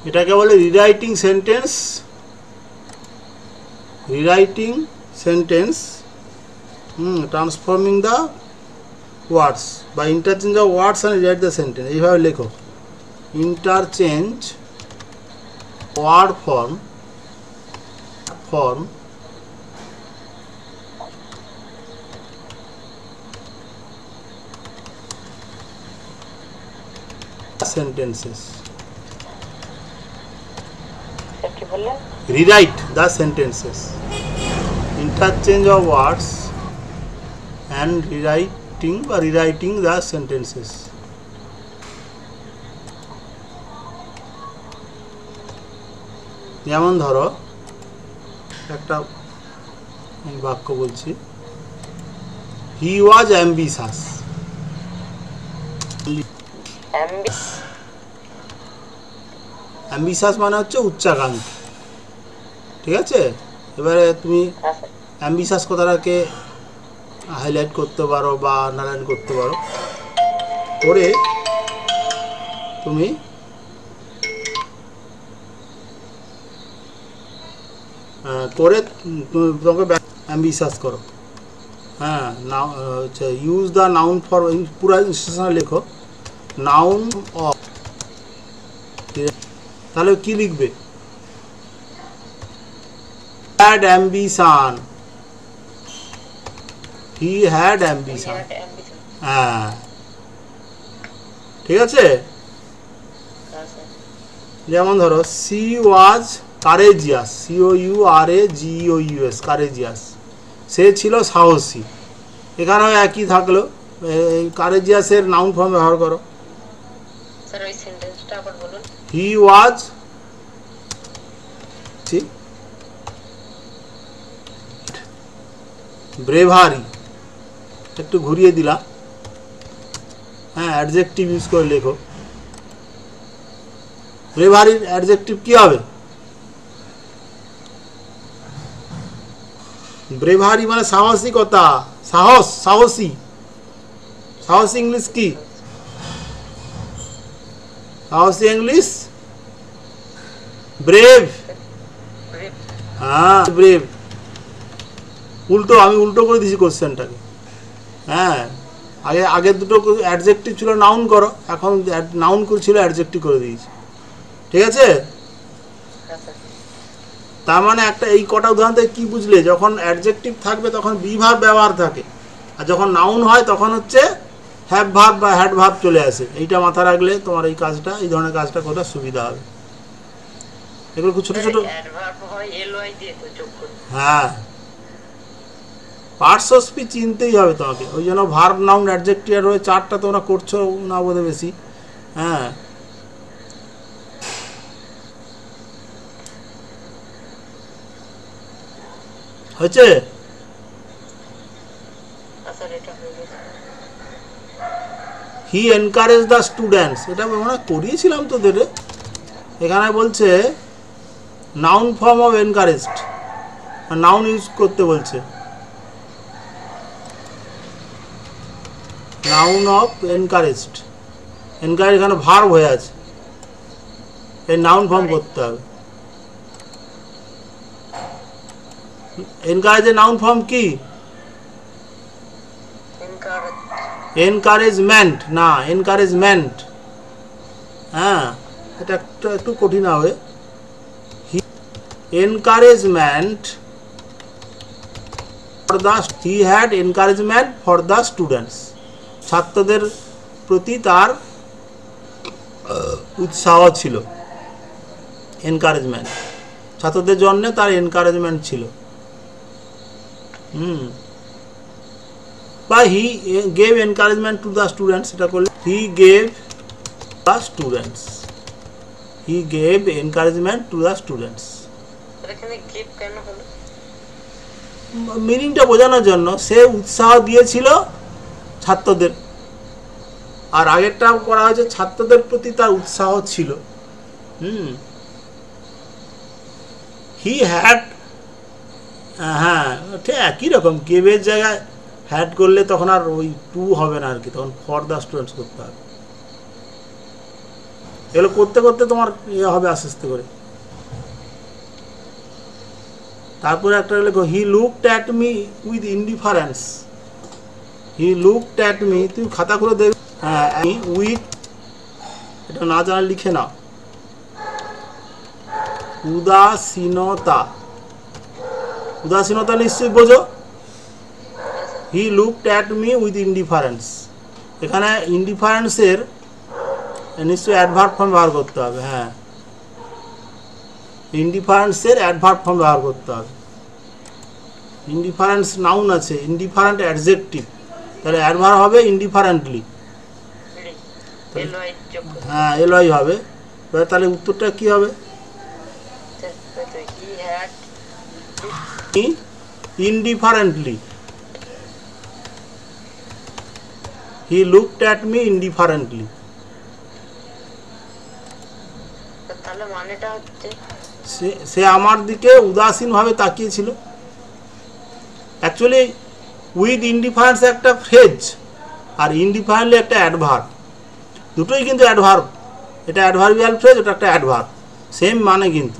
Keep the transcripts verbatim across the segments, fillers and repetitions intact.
এটাকে বলে rewriting sentence, rewriting sentence, hmm transforming the words বা interchange of words and rewrite the sentence. এইভাবে লেখো, interchange word form form sentences, rewrite the sentences, interchange of words and rewriting or rewriting the sentences. যেমন ধরো একটা বাক্য বলছি, he was ambitious, ambitious মানে হচ্ছে উচ্চাকাঙ্ক্ষী, ঠিক আছে। এবারে তুমি অ্যাম্বিশাস কথাটাকে হাইলাইট করতে পারো বা আন্ডারলাইন করতে পারো, করে তুমি করে তোমাকে অ্যাম্বিশাস করো। হ্যাঁ, নাও হচ্ছে ইউজ দ্য নাউন ফর, পুরো ইনস্ট্রাকশন লেখো, নাউন অফ, তাহলে কি লিখবে, had ambition, he had ambition, হ্যাঁ ঠিক আছে। যেমন ধরো she was courageous, C O U R A G E O U S, courageous, সে ছিল সাহসী। এখানেও একই থাকলো, কারেজিয়াসের নাউন ফর্ম ব্যবহার করো। স্যার ওই সেন্টেন্সটা আবার বলুন। হি ওয়াজ ব্রেভারি, একটু ঘুরিয়ে দিলাম, হ্যাঁ অ্যাডজেক্টিভ ইউজ করে লেখো। ব্রেভারির অ্যাডজেক্টিভ কি হবে, ব্রেভারি মানে সাহসিকতা, সাহস, সাহসী, সাহসী ইংলিশ কি, সাহসী ইংলিশ ব্রেভ, হ্যাঁ ব্রেভ। উল্টো, আমি উল্টো করে দিয়েছি কোশ্চেনটাকে। হ্যাঁ, আগে আগের দুটো অ্যাডজেক্টিভ ছিল নাউন করো, এখন নাউন ছিল অ্যাডজেক্টিভ করে দিয়েছি, ঠিক আছে। তার মানে একটা এই কটা উদাহরণ থেকে কী বুঝলে, যখন অ্যাডজেক্টিভ থাকবে তখন বি ভার্ব ব্যবহার থাকে, আর যখন নাউন হয় তখন হচ্ছে হ্যাভ ভার্ব বা হ্যাড ভার্ব চলে আসে। এইটা মাথা রাখলে তোমার এই কাজটা, এই ধরনের কাজটা করার সুবিধা হবে। এগুলো খুব ছোটো ছোটো, হ্যাঁ পার্টস অফ স্পিচ চিনতেই হবে তোমাকে। ওই জন্য ভার্ব নাউন অ্যাডজেক্টিভ রয়ে চারটা তোমরা করছো না বোধ বেশি। হ্যাঁ হয়েছে। হি এনকারেজ দ্য স্টুডেন্টস, এটা মানে করিয়েছিলাম তোদের। এখানে বলছে noun form of encouraged, noun ইউজ করতে বলছে, নাউন অফ এনকারেজড। এনকারেজ এখানে ভার্ব হয়ে আছে, এই নাউন ফর্ম করতে হবে। এনকারেজের নাউন ফর্ম কি, এনকারেজমেন্ট না এনকারেজমেন্ট। হ্যাঁ এটা একটা একটু কঠিন হবে। Encouragement for the, he had encouragement for the students, ছাত্রদের প্রতি তার উৎসাহ ছিল, এনকারেজমেন্ট, ছাত্রদের জন্য তার এনকারেজমেন্ট ছিল। হুম বা he gave encouragement to the students, এটা করলে he gave the students, he gave encouragement to the students. মিনিংটা বোঝানোর জন্য, সে উৎসাহ দিয়েছিল ছাত্রদের, আর আগেরটাও করা হয়েছে ছাত্রদের প্রতি তার উৎসাহ ছিল। হুম হি হ্যাড, হ্যাঁ ঠিক একই রকম, গেভের জায়গায় হ্যাড করলে তখন আর ওই টু হবে না আর কি, তখন ফর দ্য স্টুডেন্টস করতে হবে। এগুলো করতে করতে তোমার ইয়ে হবে আস্তে আস্তে করে। তারপরে একটা লেখো he looked at me with indifference. He looked at me, তুমি খাতা খুলে দেখ। হ্যাঁ, উইথ, এটা না জানা লিখে নাও, উদাসীনতা। উদাসীনতা নিশ্চয়ই বোঝো। He looked at me with indifference, এখানে ইনডিফারেন্সের নিশ্চয়ই অ্যাডভার্ব ফর্ম ব্যবহার করতে হবে। হ্যাঁ, ইনডিফারেন্সের অ্যাডভার্ব ফর্ম ব্যবহার করতে হবে। ইনডিফারেন্স নাউন আছে, ইনডিফারেন্ট অ্যাডজেক্টিভ, তাহলে অ্যাডভার্ব হবে ইনডিফারেন্টলি। হ্যাঁ, এলওয়াই হবে। তাহলে উত্তরটা কি হবে? Indifferently. He looked at me indifferently. তাহলে মানেটা হচ্ছে সে সে আমার দিকে উদাসীনভাবে তাকিয়েছিল। অ্যাকচুয়ালি উইথ ইনডিফারেন্স একটা ফ্রেজ, আর ইনডিফারেন্টলি একটা অ্যাডভার্ব, দুটোই কিন্তু অ্যাডভার্ব। এটা অ্যাডভার্বিয়াল ফ্রেজ, ওটা একটা অ্যাডভার্ব, সেম মানে কিন্তু।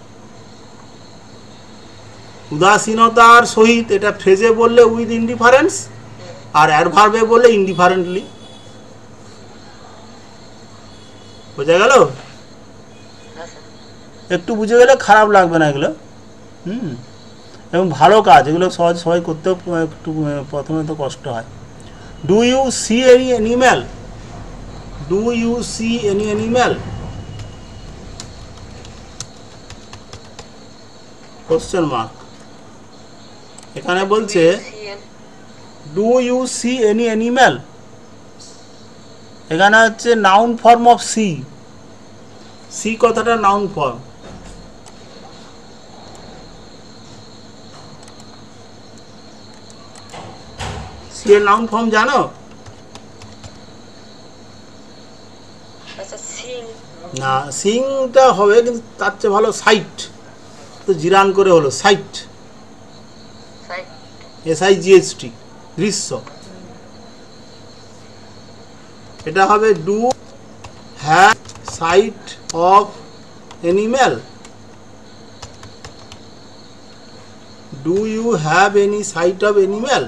উদাসীনতার সহিত এটা ফ্রেজে বললে উইথ ইনডিফারেন্স, আর অ্যাডভার্বে বললে ইনডিফারেন্টলি। বোঝা গেল? একটু বুঝে গেলে খারাপ লাগবে না এগুলো। হুম, এবং ভালো কাজ, এগুলো সহজ সবাই করতেও একটু প্রথমে তো কষ্ট হয়। Do you see any animal? Do you see any animal? Question mark. এখানে বলছে do you see any animal, এখানে হচ্ছে noun form of see. See কথাটা নাউন ফর্ম। সি এর নাউন ফর্ম জানো? না, সিংটা হবে, কিন্তু তার চেয়ে ভালো সাইট। তো জিরান করে হলো sight, S I G S T, দৃশ্য। এটা হবে do have sight of animal. Do you have any sight of animal?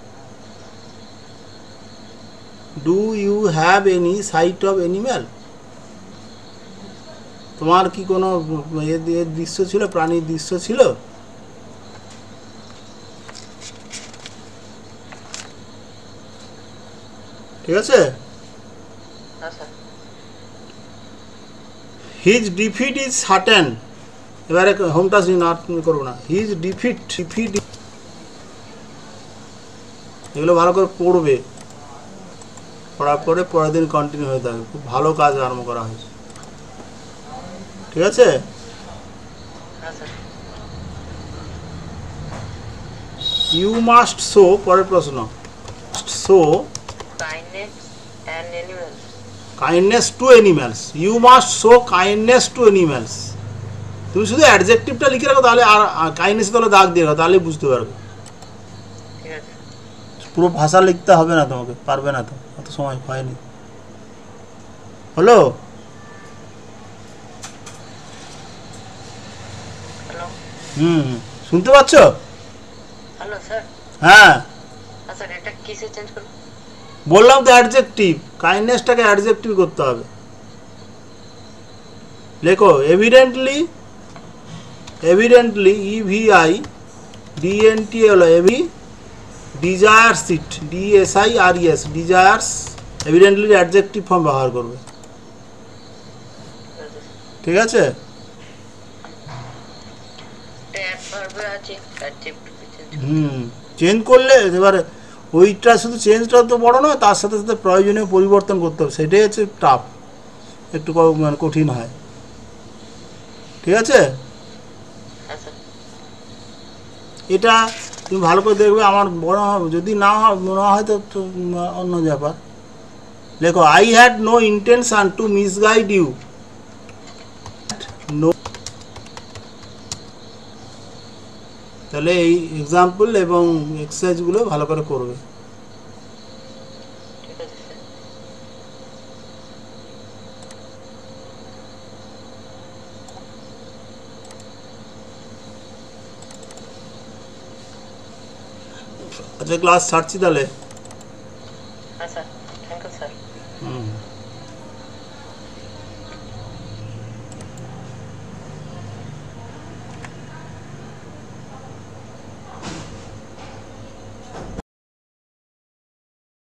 Do you have any sight of animal? তোমার কি কোনো এর দৃশ্য ছিল, প্রাণীর দৃশ্য ছিল? ঠিক আছে। His defeat is certain. এবারে হোম টাস্ক না করবো না। হিজ ডিফিট, ডিফিট, এগুলো ভালো করে পড়বে, পড়ার পরে পরের দিন কন্টিনিউ হয়ে থাকবে। খুব ভালো কাজ আরম্ভ করা হয়েছে। ঠিক আছে। ইউ মাস্ট শো, পরের প্রশ্ন, show kindness to animals. You must show kindness to animals. তুমি শুধু অ্যাডজেক্টিভটা লিখে রাখো, তাহলে আর কাইন্ডনেস তাহলে দাগ দিয়ে রাখো, তাহলে বুঝতে পারবে। পুরো ভাষা লিখতে হবে না তোমাকে, পারবে না তো, অত সময় হয়নি। হলো? হুম, শুনতে পাচ্ছ? Hello sir. হ্যাঁ, স্যার এটা কিসে চেঞ্জ করব? বললাম তো অ্যাডজেক্টিভ, কাইন্ডনেসটাকে অ্যাডজেক্টিভ করতে হবে। লেখো evidently, evidently E V I D N T হলো এভি, desires it, D S I R E S, desires. Evidently adjective form ব্যবহার করবে। ঠিক আছে। হুম, চেঞ্জ করলে এবারে ওইটা শুধু চেঞ্জটা তো বড় নয়, তার সাথে সাথে প্রয়োজনীয় পরিবর্তন করতে হবে, সেটাই হচ্ছে টাফ, একটু মানে কঠিন হয়। ঠিক আছে। এটা তুমি ভালো করে দেখবে, আমার বড় হবে, যদি না মনে হয় তো অন্য ব্যাপার। লেখো I had no intention to misguide you. No, তাহলে এই এক্সাম্পল এবং এক্সারসাইজগুলো ভালো করে করবে। আচ্ছা ক্লাস ছাড়ছি তাহলে। হ্যাঁ sir, thank you sir. Hmm